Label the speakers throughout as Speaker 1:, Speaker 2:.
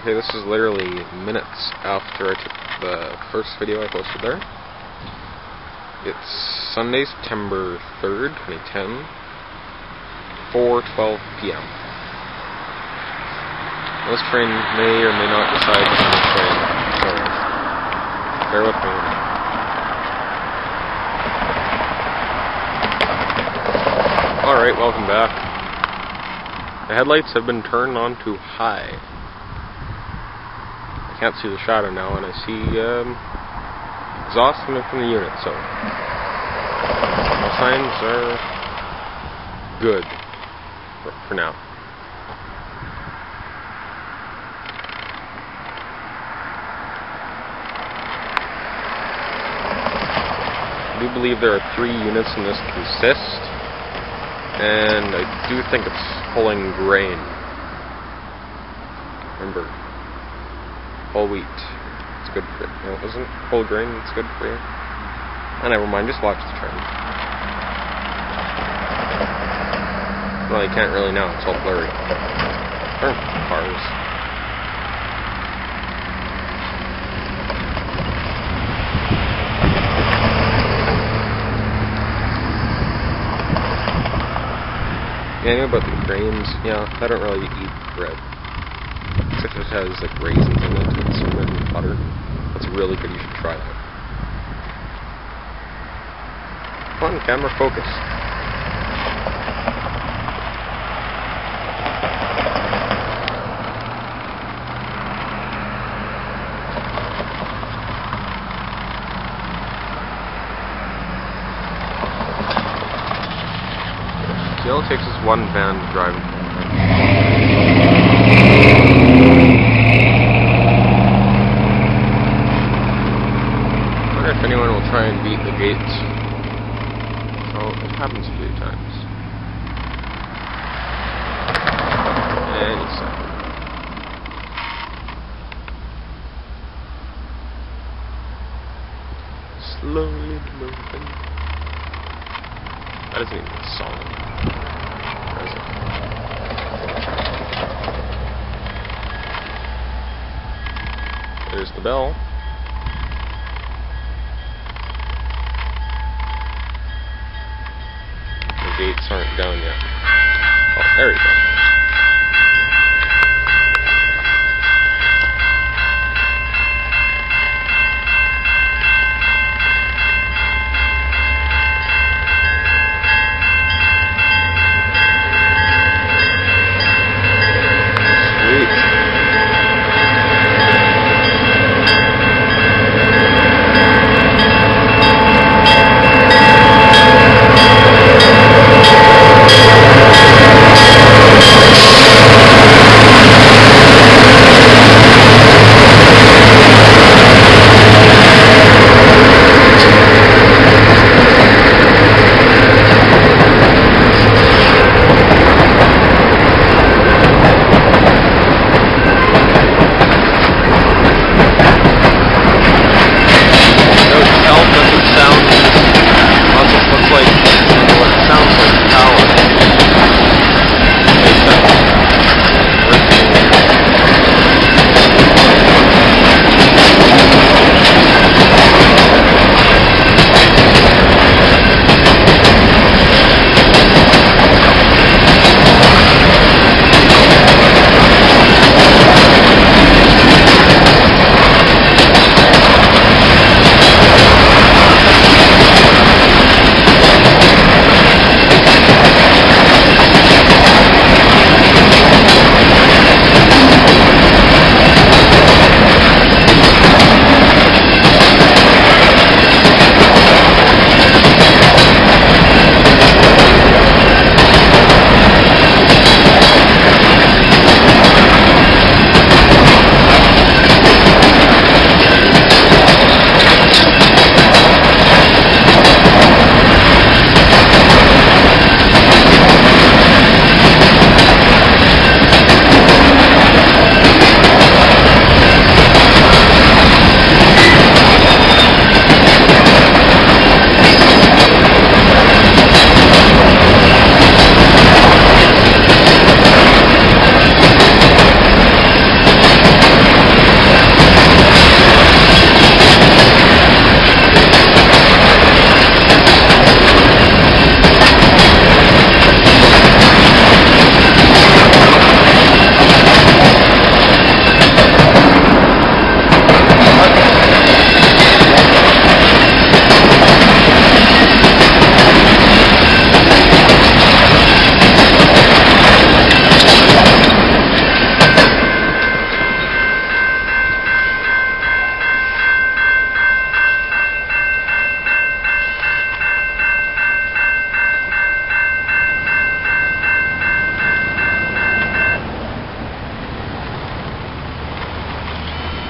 Speaker 1: Okay, this is literally minutes after I took the first video I posted there. It's Sunday, September 3rd, 2010, 4:12 p.m. This train may or may not decide to be the train, so bear with me. Alright, welcome back. The headlights have been turned on to high. I can't see the shadow now, and I see exhaust coming from the unit, so all signs are good for now. I do believe there are 3 units in this consist, and I do think it's pulling grain. Remember, whole wheat. It's good for you. No, isn't whole grain? It's good for you. Oh, never mind. Just watch the train. Well, you can't really now. It's all blurry. Cars. Yeah, I know about the grains. Yeah, I don't really eat bread. Except it has like raisins in it and cinnamon and butter. That's really good. You should try that. Come on, camera, focus. See, all it takes is one van to drive. I wonder if anyone will try and beat the gates. Oh, it happens a few times. Any second. Slowly moving. That isn't even a song. There's the bell. The gates aren't down yet. Oh, there we go.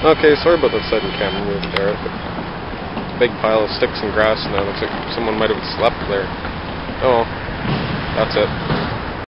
Speaker 1: Okay, sorry about that sudden camera move there. Big pile of sticks and grass, and that looks like someone might have slept there. Oh, well, that's it.